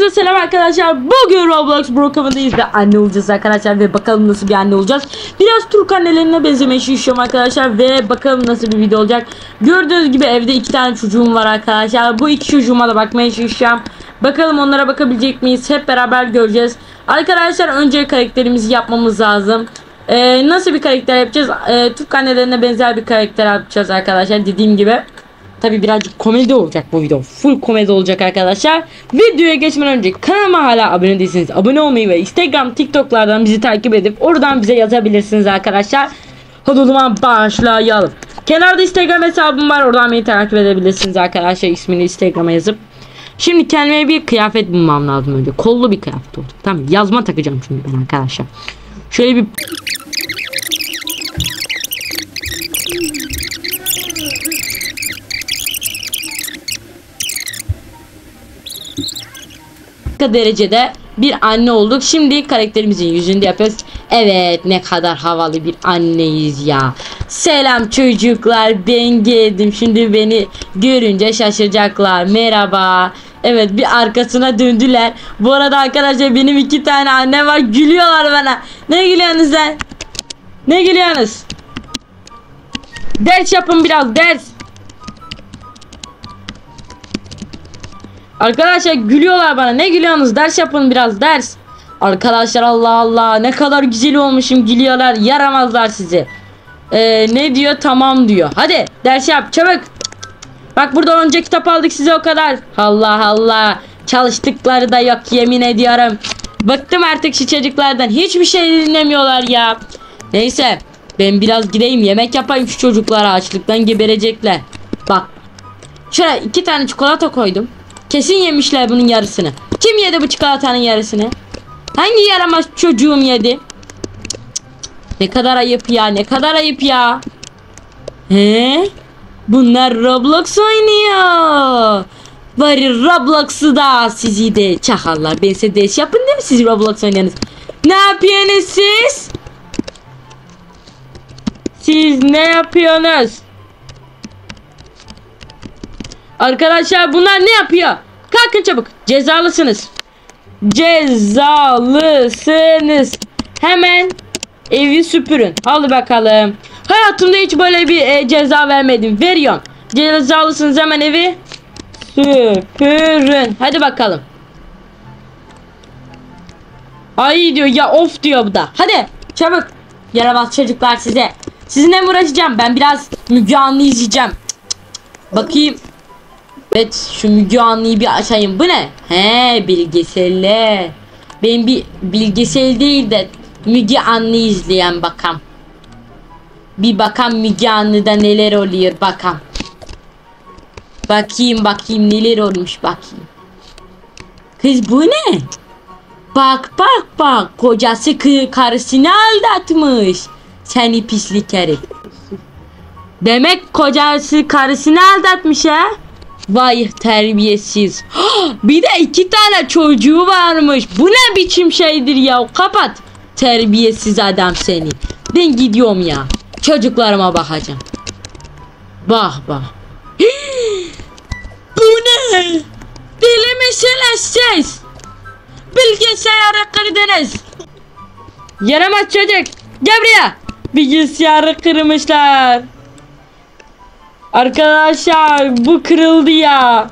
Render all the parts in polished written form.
Hepinize selam arkadaşlar. Bugün Roblox Brookhaven'dayız ve anne olacağız arkadaşlar ve bakalım nasıl bir anne olacağız. Biraz Türk annelerine benzemeye çalışıyorum arkadaşlar ve bakalım nasıl bir video olacak. Gördüğünüz gibi evde 2 tane çocuğum var arkadaşlar. Bu 2 çocuğuma da bakmaya çalışacağım. Bakalım onlara bakabilecek miyiz? Hep beraber göreceğiz. Arkadaşlar önce karakterimizi yapmamız lazım. Nasıl bir karakter yapacağız? Türk annelerine benzer bir karakter yapacağız arkadaşlar, dediğim gibi. Tabi birazcık komedi olacak bu video. Full komedi olacak arkadaşlar. Videoya geçmeden önce kanalıma hala abone değilseniz abone olmayı ve Instagram, TikTok'lardan bizi takip edip oradan bize yazabilirsiniz arkadaşlar. Hadi o zaman başlayalım. Kenarda Instagram hesabım var. Oradan beni takip edebilirsiniz arkadaşlar. İsmini Instagram'a yazıp. Şimdi kendime bir kıyafet bulmam lazım önce. Kollu bir kıyafet oldu. Tamam, yazma takacağım şimdi ben arkadaşlar. Şöyle bir derecede bir anne olduk. Şimdi karakterimizin yüzünü de yapıyoruz. Evet, ne kadar havalı bir anneyiz ya. Selam çocuklar, ben geldim. Şimdi beni görünce şaşıracaklar. Merhaba. Evet, bir arkasına döndüler. Bu arada arkadaşlar benim 2 tane annem var. Gülüyorlar bana. Ne gülüyorsunuz lan? Ne gülüyorsunuz? Ders yapın biraz, ders. Arkadaşlar gülüyorlar bana. Ne gülüyorsunuz? Ders yapın biraz, ders. Arkadaşlar Allah Allah, ne kadar güzel olmuşum, gülüyorlar. Yaramazlar sizi. Ne diyor? Tamam diyor. Hadi ders yap çabuk. Bak burada önce kitap aldık size, o kadar. Allah Allah. Çalıştıkları da yok, yemin ediyorum. Bıktım artık şu çocuklardan. Hiçbir şey dinlemiyorlar ya. Neyse, ben biraz gideyim yemek yapayım şu çocuklara, açlıktan geberecekler. Bak. Şöyle 2 tane çikolata koydum. Kesin yemişler bunun yarısını. Kim yedi bu çikolatanın yarısını? Hangi yaramaz çocuğum yedi? Ne kadar ayıp ya, ne kadar ayıp ya. He? Bunlar Roblox oynuyor. Bari Roblox'u da sizi de çakallar. Ben size ders yapın değil mi siz Roblox oynayanız? Ne yapıyorsunuz siz? Siz ne yapıyorsunuz? Arkadaşlar bunlar ne yapıyor? Kalkın çabuk. Cezalısınız. Cezalısınız. Hemen evi süpürün. Hadi bakalım. Hayatımda hiç böyle bir ceza vermedim. Veriyorum. Cezalısınız, hemen evi süpürün. Hadi bakalım. Ay diyor ya, of diyor bu da. Hadi çabuk. Yaramaz çocuklar size. Sizinle mi uğraşacağım? Ben biraz Müge Anlı izleyeceğim. Bakayım. Evet, şu Müge Anlı'yı bir açayım. Bu ne? He, bilgiselle. Ben bir bilgisel değil de Müge Anlı izleyen bakam. Bir bakam Müge Anlı'da neler oluyor bakam. Bakayım neler olmuş bakayım. Kız bu ne? Bak kocası karısını aldatmış. Seni pislik herif. Demek kocası karısını aldatmış ha? Vay terbiyesiz. Bir de 2 tane çocuğu varmış. Bu ne biçim şeydir ya? Kapat. Terbiyesiz adam seni. Ben gidiyorum ya. Çocuklarıma bakacağım. Bak. Bu ne? Deli misiniz siz? Bilgisayarı kırdınız. Yaramaz çocuk. Gel buraya. Bilgisayarı kırmışlar. Arkadaşlar bu kırıldı ya.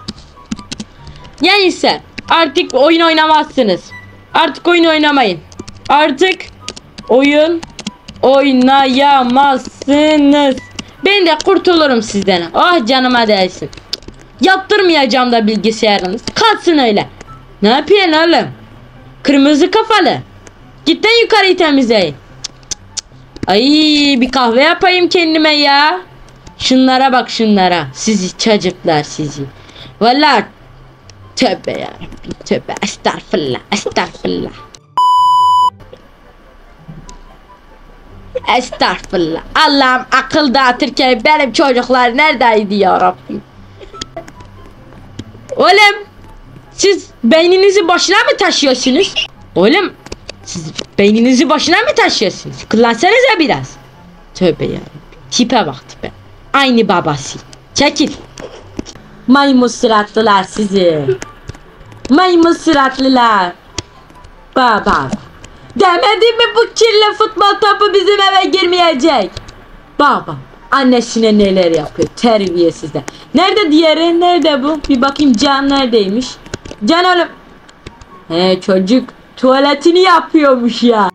Neyse, artık oyun oynamazsınız. Artık oyun oynamayın. Artık oyun oynayamazsınız. Ben de kurtulurum sizden. Ah canıma değsin. Yaptırmayacağım da bilgisayarınız. Kalsın öyle. Ne yapıyorsun oğlum? Kırmızı kafalı. Git de yukarıyı temizleyin. Ay, bir kahve yapayım kendime ya. Şunlara bak, şunlara. Sizi çocuklar sizi. Vallahi tövbe yarabbim, tövbe, estağfurullah. Estağfurullah. Allah'ım akıl dağıtırken benim çocuklar neredeydi ya Rabbim? Oğlum, siz beyninizi başına mı taşıyorsunuz? Oğlum, siz beyninizi başına mı taşıyorsunuz? Kullansanıza biraz. Tövbe yarabbim. Tipe bak tipe. Aynı babası. Çekil. Maymun suratlılar sizi. Maymun suratlılar. Baba. Demedim mi bu kirli futbol topu bizim eve girmeyecek? Baba. Annesine neler yapıyor terbiyesizler. Nerede diğeri? Nerede bu? Bir bakayım Can neredeymiş? Can oğlum. He çocuk tuvaletini yapıyormuş ya.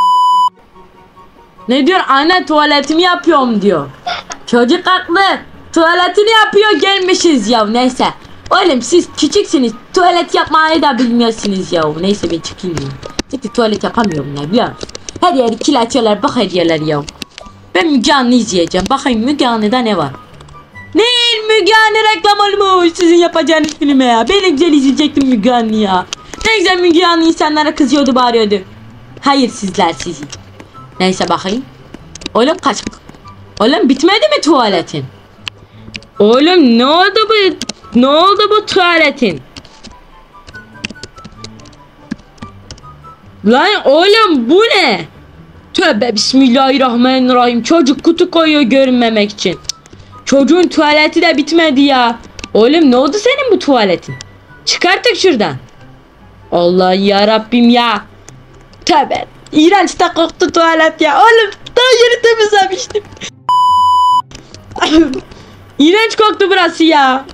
Ne diyor? Anne tuvaletimi yapıyorum diyor. Çocuk haklı. Tuvaletini yapıyor gelmişiz ya. Neyse. Oğlum siz küçüksünüz. Tuvalet yapmayı da bilmiyorsunuz ya. Neyse ben çıkayım ya. Çünkü tuvalet yapamıyorum ya biliyor musun? Her yeri kil açıyorlar bak her yerler ya. Ben Müge Anlı izleyeceğim. Bakayım Müge Anlı'da ne var? Ne Müge Anlı reklam olmuş sizin yapacağınız filme ya. Ben güzel izleyecektim Müge Anlı ya. Ne güzel Müge Anlı insanlara kızıyordu bağırıyordu. Hayır sizler sizi. Neyse bakayım. Oğlum kaç. Oğlum bitmedi mi tuvaletin? Oğlum ne oldu bu? Ne oldu bu tuvaletin? Lan oğlum bu ne? Tövbe bismillahirrahmanirrahim. Çocuk kutu koyuyor görünmemek için. Çocuğun tuvaleti de bitmedi ya. Oğlum ne oldu senin bu tuvaletin? Çıkarttık şuradan. Allah ya Rabbim ya. Tövbe. İğrenç de koktu tuvalet ya. Oğlum daha yeni temizlemiştim. İğrenç koktu burası ya.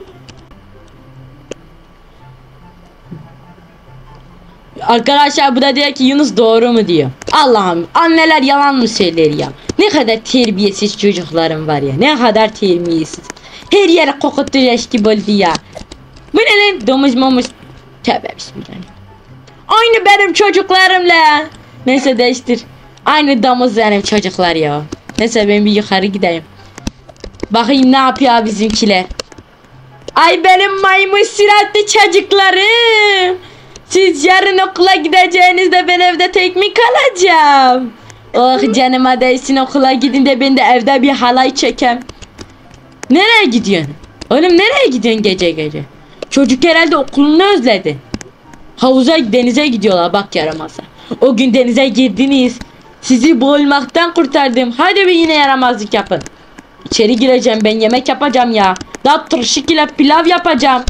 Arkadaşlar bu da diyor ki Yunus doğru mu diyor. Allah'ım anneler yalan mı söyler ya. Ne kadar terbiyesiz çocuklarım var ya. Ne kadar terbiyesiz. Her yere kokuttu leş gibi oldu ya. Bu ne lan domuz momuz. Tövbe bismillah. Aynı benim çocuklarımla. Neyse değiştir. Aynı domuz benim çocuklar ya. Neyse ben bir yukarı gideyim. Bakayım ne yapıyor bizimkiler. Ay benim maymun suratlı çocuklarım. Siz yarın okula gideceğinizde ben evde tek mi kalacağım? Oh canıma değsin okula gidin de ben de evde bir halay çekem. Nereye gidiyorsun? Oğlum nereye gidiyorsun gece gece? Çocuk herhalde okulunu özledi. Havuza denize gidiyorlar bak yaramazlar. O gün denize girdiniz. Sizi boğulmaktan kurtardım. Hadi bir yine yaramazlık yapın. İçeri gireceğim ben yemek yapacağım ya. Daha tırşık ile pilav yapacağım.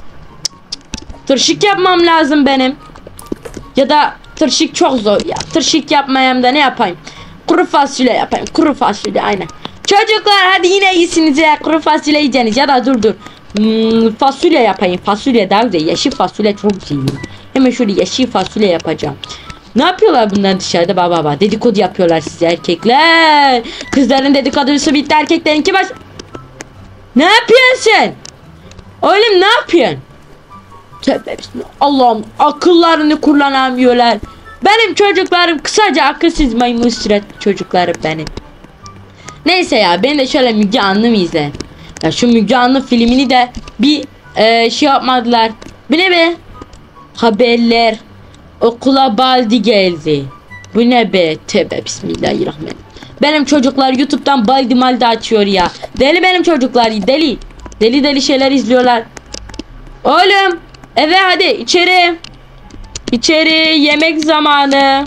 Tırşık yapmam lazım benim. Ya da tırşık çok zor ya. Tırşık yapmayayım da ne yapayım? Kuru fasulye yapayım. Kuru fasulye aynen. Çocuklar hadi yine iyisiniz ya. Kuru fasulye yiyeceksiniz ya da dur. Fasulye yapayım. Fasulye daha güzel. Yeşil fasulye çok güzel. Hemen şöyle yeşil fasulye yapacağım. Ne yapıyorlar bunlar dışarıda baba? Dedikodu yapıyorlar size erkekler. Kızların dedikodusu bitti erkeklerinki baş. Ne yapıyorsun sen? Oğlum ne yapıyorsun? Tövbe bismillah. Allah'ım akıllarını kullanamıyorlar. Benim çocuklarım kısaca akılsız maymun suratlı çocuklarım benim. Neyse ya ben de şöyle Müge Anlı mı izle? Ya şu Müge Anlı filmini de bir şey yapmadılar. Bu ne be? Haberler. Okula Baldi geldi. Bu ne be? Tövbe bismillahirrahmanirrahim. Benim çocuklar YouTube'dan Baldi Maldi açıyor ya. Deli benim çocuklar deli. Deli şeyler izliyorlar. Oğlum eve hadi içeri. İçeri yemek zamanı.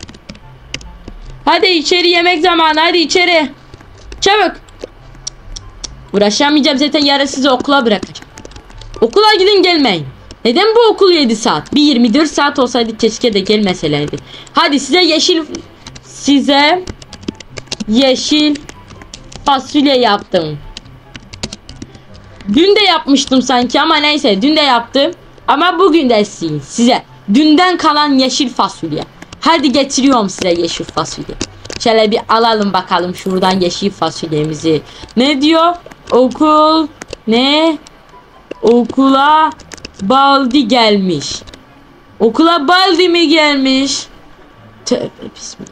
Hadi içeri yemek zamanı hadi içeri. Çabuk. Uğraşamayacağım zaten yarın sizi okula bırakacağım. Okula gidin gelmeyin. Neden bu okul 7 saat? Bir 24 saat olsaydı keşke de gelmeselerdi. Hadi size yeşil fasulye yaptım. Dün de yapmıştım sanki ama neyse dün de yaptım. Ama bugün de size dünden kalan yeşil fasulye. Hadi getiriyorum size yeşil fasulye. Şöyle bir alalım bakalım şuradan yeşil fasulyemizi. Ne diyor? Okul ne? Okula Baldi gelmiş. Okula Baldi mi gelmiş? Tövbe bismillah.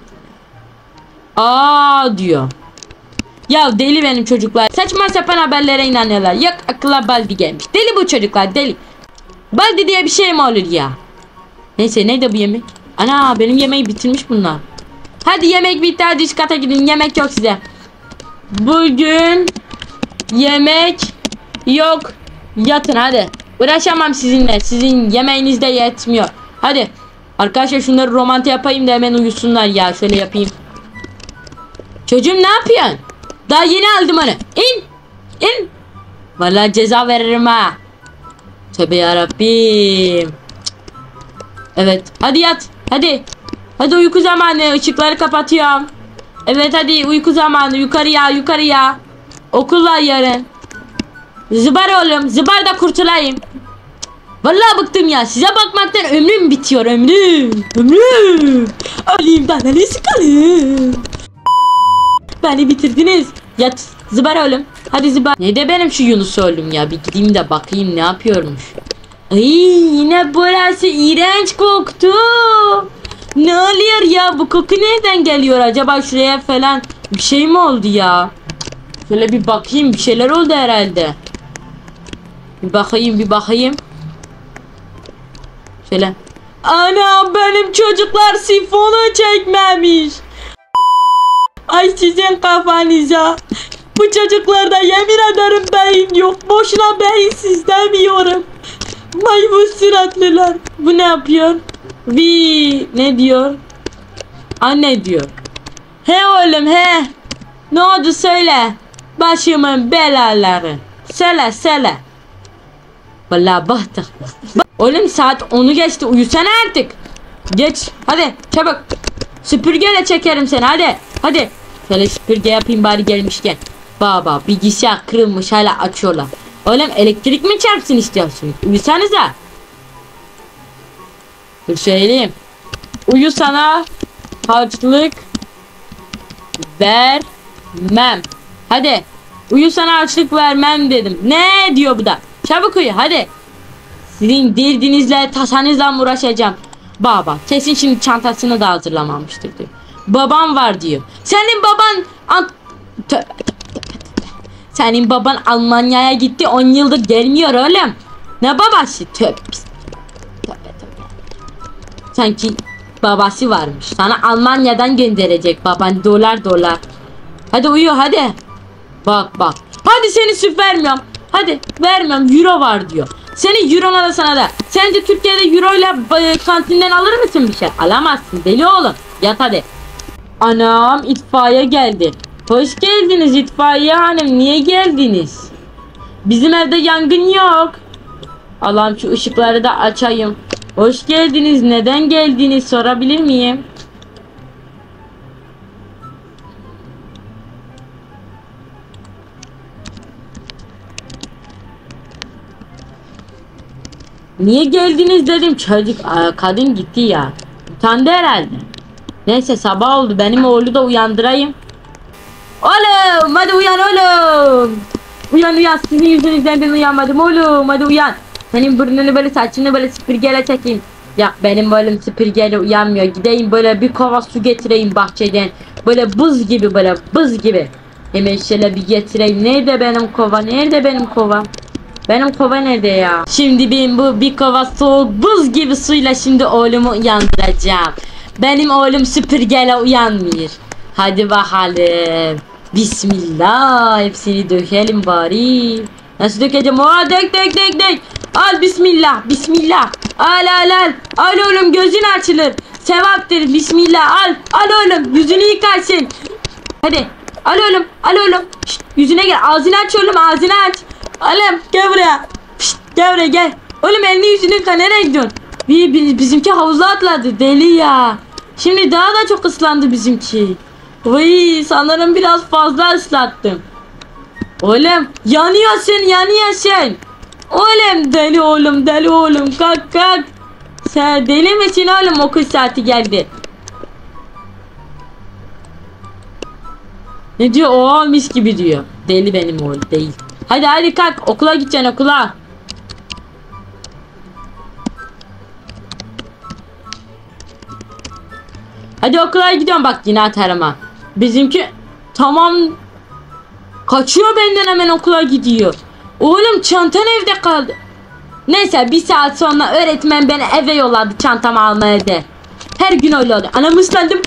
Aa diyor. Ya deli benim çocuklar. Saçma sapan haberlere inanıyorlar. Yok akılla Baldi gelmiş. Deli bu çocuklar deli. Baldi diye bir şey mi olur ya? Neyse neydi bu yemek? Ana benim yemeği bitirmiş bunlar. Hadi yemek bitti hadi üst kata gidin. Yemek yok size. Bugün yemek yok. Yatın hadi. Uğraşamam sizinle. Sizin yemeğiniz de yetmiyor. Hadi. Arkadaşlar şunları romanti yapayım da hemen uyusunlar ya. Şöyle yapayım. Çocuğum ne yapıyorsun? Daha yeni aldım onu. İn. İn. Vallahi ceza veririm ha. Tövbe yarabbim. Evet. Hadi yat. Hadi. Hadi uyku zamanı. Işıkları kapatıyorum. Evet hadi uyku zamanı. Yukarıya yukarıya. Okul var yarın. Zıbar oğlum. Zıbar da kurtulayım. Vallahi bıktım ya. Size bakmaktan ömrüm bitiyor. Ömrüm. Alayım da ne sıkalım. Beni bitirdiniz. Yat. Zıbar oğlum. Hadi zıbar. Ne de benim şu Yunus oğlum ya. Bir gideyim de bakayım ne yapıyormuş. Ay yine burası iğrenç koktu. Ne oluyor ya? Bu koku nereden geliyor? Acaba şuraya falan bir şey mi oldu ya? Şöyle bir bakayım. Bir şeyler oldu herhalde. Bir bakayım. Şöyle. Ana benim çocuklar sifonu çekmemiş. Ay sizin kafanıza. Bu çocuklarda yemin ederim beyin yok. Boşuna beyinsiz demiyorum. Maymun suratlılar. Bu ne yapıyor? Ne diyor? Anne diyor. He oğlum he. Ne oldu söyle. Başımın belaları. Söyle. Vallahi baktık. Oğlum saat 10'u geçti. Uyusana artık. Geç. Hadi çabuk. Süpürgeyle çekerim seni hadi. Hadi. Şöyle süpürge yapayım bari gelmişken. Baba bilgisayar kırılmış hala açıyorlar. Oğlum elektrik mi çarpsın istiyorsun? Uyusanıza. Dur söyleyeyim. Uyu sana harçlık vermem. Hadi. Uyu sana harçlık vermem dedim. Ne diyor bu da? Çabuk uyu hadi. Sizin derdinizle tasanızla uğraşacağım. Baba kesin şimdi çantasını da hazırlamamıştır diyor. Babam var diyor. Senin baban Senin baban Almanya'ya gitti 10 yıldır gelmiyor oğlum. Ne babası? Tövbe. Sanki babası varmış. Sana Almanya'dan gönderecek baban dolar. Hadi uyu hadi. Bak. Hadi seni süt vermiyorum. Hadi vermiyorum euro var diyor. Senin eurona da sana da. Sence Türkiye'de euro ile kantinden alır mısın bir şey? Alamazsın deli oğlum. Yat hadi. Anam itfaiye geldi. Hoş geldiniz itfaiye hanım. Niye geldiniz? Bizim evde yangın yok. Allah'ım şu ışıkları da açayım. Hoş geldiniz. Neden geldiniz sorabilir miyim? Niye geldiniz dedim. Çocuk kadın gitti ya. Utandı herhalde. Neyse sabah oldu. Benim oğlu da uyandırayım. Oğlum hadi uyan oğlum. Uyan sizin yüzünüzden ben uyanmadım oğlum. Hadi uyan. Senin burnunu böyle saçını böyle süpürgeyle çekeyim. Ya benim oğlum süpürgeyle uyanmıyor. Gideyim böyle bir kova su getireyim bahçeden. Böyle buz gibi. Hemen şöyle bir getireyim. Nerede benim kova? Benim kova nerede ya? Şimdi ben bu bir kova soğuk buz gibi suyla şimdi oğlumu uyandıracağım. Benim oğlum süpürgeyle uyanmıyor. Hadi bakalım. Bismillah. Hepsini dökelim bari. Nasıl dökeceğim? Dök. Al bismillah. Al oğlum gözün açılır. Sevaptır bismillah. Al oğlum yüzünü yıkarsın. Hadi. Al oğlum. Şşt, yüzüne gel. Ağzını aç oğlum ağzını aç. Oğlum gel buraya. Şşt, gel buraya gel. Oğlum elini yüzünü yıka nereye gidiyorsun? Bizimki havuza atladı deli ya. Şimdi daha da çok ıslandı bizimki. Oy sanırım biraz fazla ıslattım. Oğlum yanıyorsun. Oğlum deli oğlum kalk. Sen deli misin oğlum okul saati geldi. Ne diyor o mis gibi diyor. Deli benim oğlum değil. Hadi kalk okula gideceksin okula. Hadi okula gidiyorum bak yine atarım ha. Bizimki tamam kaçıyor benden hemen okula gidiyor. Oğlum çantan evde kaldı. Neyse bir saat sonra öğretmen beni eve yolladı çantamı almaya de. Her gün öyle oluyor. Anam ıslandım.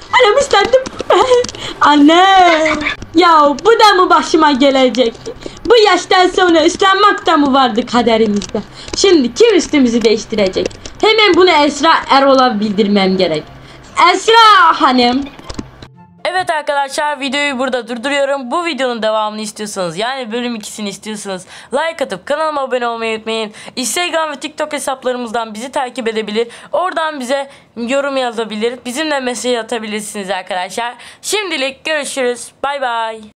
Anne. Ya bu da mı başıma gelecekti? Bu yaştan sonra ıslanmak da mı vardı kaderimizde? Şimdi kim üstümüzü değiştirecek? Hemen bunu Esra Erol'a bildirmem gerek. Esra hanım. Evet arkadaşlar, videoyu burada durduruyorum. Bu videonun devamını istiyorsanız, yani bölüm 2'sini istiyorsanız like atıp kanalıma abone olmayı unutmayın. Instagram ve TikTok hesaplarımızdan bizi takip edebilir. Oradan bize yorum yazabilir. Bizimle mesaj atabilirsiniz arkadaşlar. Şimdilik görüşürüz. Bay bay.